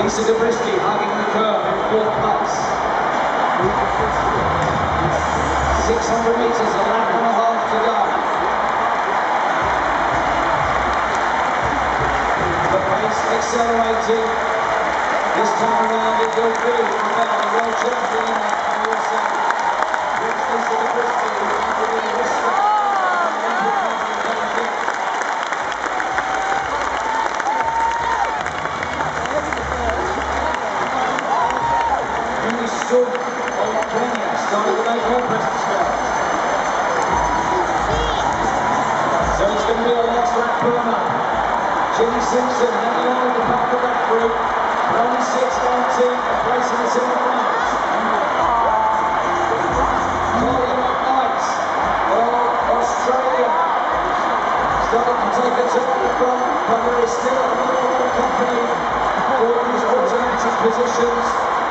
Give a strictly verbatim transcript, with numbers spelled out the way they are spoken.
Lisa Dobriskey hugging the curve in fourth place. six hundred metres, a lap and a half to go. The pace accelerating. This time around it will be the world champion in the U S A. It's Lisa Dobriskey who's under the respect. Stood on Kenya, started to make her presence felt. So it's going to be a last lap burner. Ginny Simpson hanging on at the back of that group. Only six nineteen, a place in the second round. Molly McKnight of Australia starting to take a turn at the front, but there is still a little bit of company for these automatic positions.